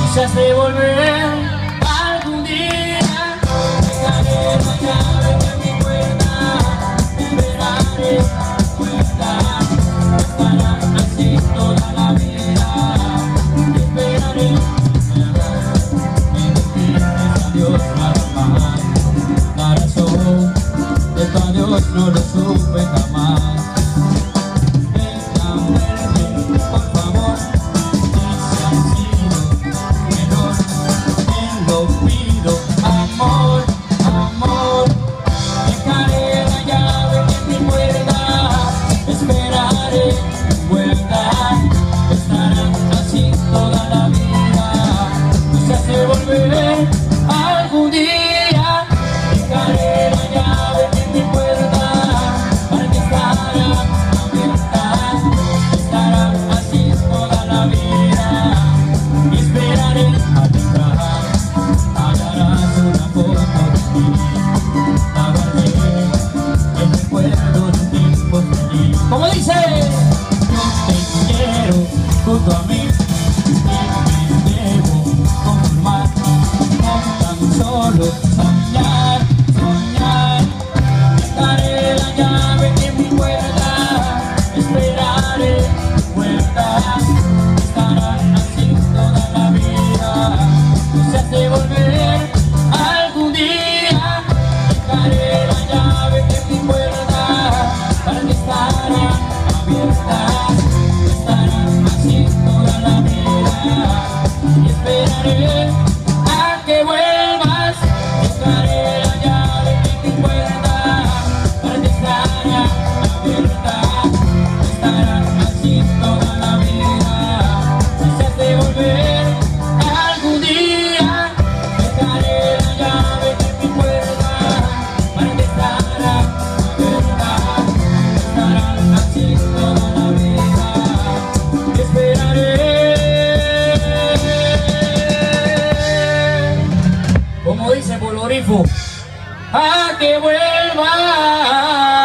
quizás de volver algún día. Dejaré la llave de mi puerta, esperaré puerta, estará así toda la vida. Esperaré, me despides adiós nada más. La razón de tu adiós no lo supe jamás. Algún día dejaré la llave en mi puerta para que estará abierta, estará así toda la vida. Y esperaré al entrar, hallarás una foto de ti, la guardé en recuerdo de un tiempo feliz. Como dice, yo te quiero junto a mí. Solo soñar, soñar. Dejaré la llave en mi puerta, esperaré puerta, estará así toda la vida. Se hace volver algún día. Dejaré la llave en mi puerta para que estará abierta, estará así toda la vida. Y esperaré a que vuelvas. Dejaré la llave en mi puerta para que estará abierta, estará así toda la vida. Si se hace volver algún día, dejaré la llave en mi puerta para que estará abierta, estará así toda la vida. Esperaré. Como dice Polorifo, a que vuelva.